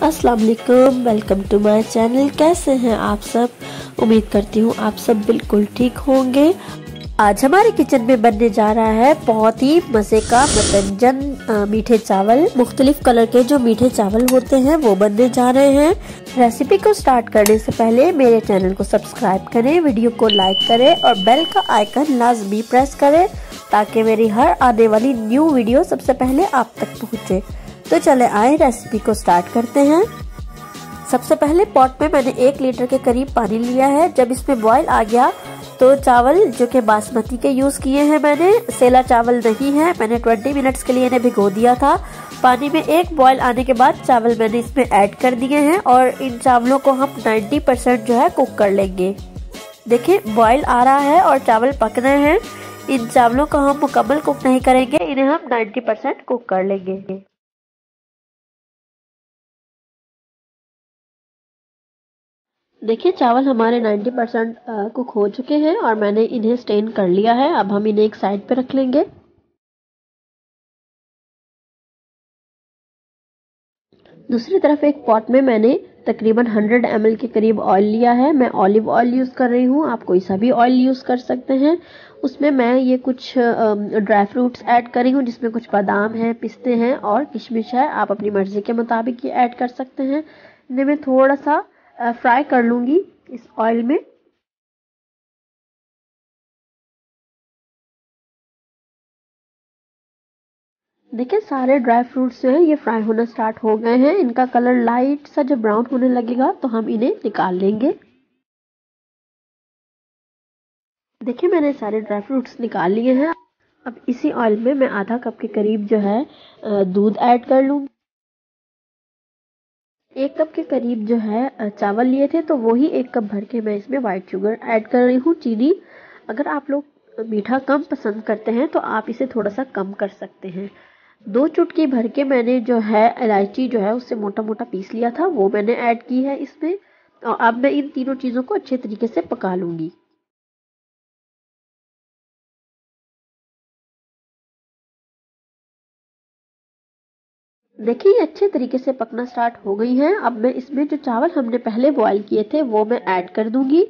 अस्सलाम वालेकुम, welcome to my channel. कैसे हैं आप सब? उम्मीद करती हूँ आप सब बिल्कुल ठीक होंगे। आज हमारे किचन में बनने जा रहा है बहुत ही मज़े का मतंजन मीठे चावल। मुख्तलिफ कलर के जो मीठे चावल होते हैं वो बनने जा रहे हैं। रेसिपी को स्टार्ट करने से पहले मेरे चैनल को सब्सक्राइब करें, वीडियो को लाइक करें और बेल का आइकन लाजमी प्रेस करें ताकि मेरी हर आने वाली न्यू वीडियो सबसे पहले आप तक पहुँचे। तो चले आए रेसिपी को स्टार्ट करते हैं। सबसे पहले पॉट में मैंने 1 लीटर के करीब पानी लिया है। जब इसमें बॉयल आ गया तो चावल जो कि बासमती के यूज़ किए हैं मैंने, सेला चावल नहीं है। मैंने 20 मिनट्स के लिए इन्हें भिगो दिया था। पानी में 1 बॉयल आने के बाद चावल मैंने इसमें ऐड कर दिए हैं और इन चावलों को हम 90% जो है कुक कर लेंगे। देखिए बॉयल आ रहा है और चावल पक रहे हैं। इन चावलों को हम मुकम्मल कुक नहीं करेंगे, इन्हें हम 90% कुक कर लेंगे। देखिए चावल हमारे 90% कुक हो चुके हैं और मैंने इन्हें स्टेन कर लिया है। अब हम इन्हें एक साइड पे रख लेंगे। दूसरी तरफ एक पॉट में मैंने तकरीबन 100 ml के करीब ऑयल लिया है। मैं ऑलिव ऑयल यूज़ कर रही हूँ, आप कोई सा भी ऑयल यूज़ कर सकते हैं। उसमें मैं ये कुछ ड्राई फ्रूट्स ऐड कर रही हूँ, जिसमें कुछ बादाम हैं, पिस्ते हैं और किशमिश है। आप अपनी मर्ज़ी के मुताबिक ये ऐड कर सकते हैं। इन्हें मैं थोड़ा सा फ्राई कर लूँगी इस ऑयल में। देखिए सारे ड्राई फ्रूट्स जो हैं ये फ्राई होना स्टार्ट हो गए हैं। इनका कलर लाइट सा जब ब्राउन होने लगेगा तो हम इन्हें निकाल लेंगे। देखिए मैंने सारे ड्राई फ्रूट्स निकाल लिए हैं। अब इसी ऑयल में मैं आधा कप के करीब जो है दूध ऐड कर लूँगी। 1 कप के करीब जो है चावल लिए थे तो वही 1 कप भर के मैं इसमें वाइट शुगर ऐड कर रही हूँ। चीनी अगर आप लोग मीठा कम पसंद करते हैं तो आप इसे थोड़ा सा कम कर सकते हैं। 2 चुटकी भर के मैंने जो है इलायची जो है उससे मोटा मोटा पीस लिया था, वो मैंने ऐड की है इसमें। और अब मैं इन तीनों चीज़ों को अच्छे तरीके से पका लूँगी। देखिए ये अच्छे तरीके से पकना स्टार्ट हो गई है। अब मैं इसमें जो चावल हमने पहले बॉईल किए थे वो मैं ऐड कर दूंगी।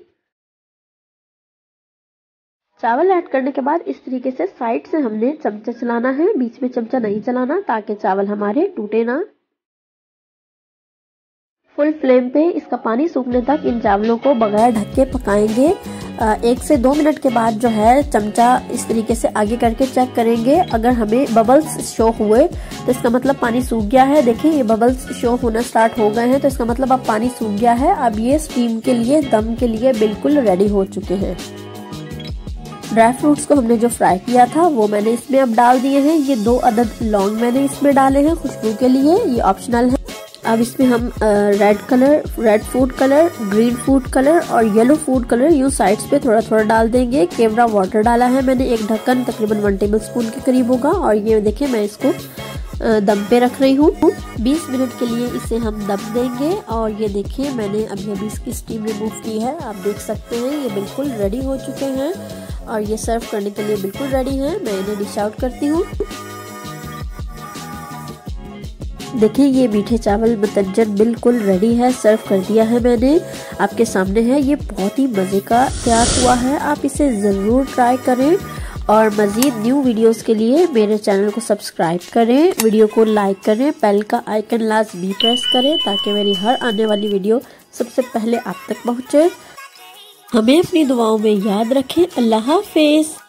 चावल ऐड करने के बाद इस तरीके से साइड से हमने चमचा चलाना है, बीच में चमचा नहीं चलाना ताकि चावल हमारे टूटे ना। फुल फ्लेम पे इसका पानी सूखने तक इन चावलों को बगैर ढक के पकाएंगे। 1 से 2 मिनट के बाद जो है चमचा इस तरीके से आगे करके चेक करेंगे। अगर हमें बबल्स शो हुए तो इसका मतलब पानी सूख गया है। देखिए ये बबल्स शो होना स्टार्ट हो गए हैं तो इसका मतलब अब पानी सूख गया है। अब ये स्टीम के लिए, दम के लिए बिल्कुल रेडी हो चुके हैं। ड्राई फ्रूट्स को हमने जो फ्राई किया था वो मैंने इसमें अब डाल दिए हैं। ये 2 अदद लौंग मैंने इसमें डाले हैं खुशबू के लिए, ये ऑप्शनल है। अब इसमें हम red food colour, green food colour और येलो फूड कलर यूँ साइड्स पे थोड़ा थोड़ा डाल देंगे। केवड़ा वाटर डाला है मैंने, एक ढक्कन तकरीबन 1 टेबलस्पून के करीब होगा। और ये देखिए मैं इसको दम पे रख रही हूँ। 20 मिनट के लिए इसे हम दम देंगे। और ये देखिए मैंने अभी इसकी स्टीम रिमूव की है, आप देख सकते हैं ये बिल्कुल रेडी हो चुके हैं और ये सर्व करने के लिए बिल्कुल रेडी है। मैं इन्हें डिश आउट करती हूँ। देखिए ये मीठे चावल मतंजन बिल्कुल रेडी है, सर्व कर दिया है मैंने, आपके सामने है। ये बहुत ही मज़े का तैयार हुआ है, आप इसे ज़रूर ट्राई करें। और मज़ीद न्यू वीडियोस के लिए मेरे चैनल को सब्सक्राइब करें, वीडियो को लाइक करें, बेल का आइकन लाजमी प्रेस करें ताकि मेरी हर आने वाली वीडियो सबसे पहले आप तक पहुँचे। हमें अपनी दुआओं में याद रखें। अल्लाह हाफिज़।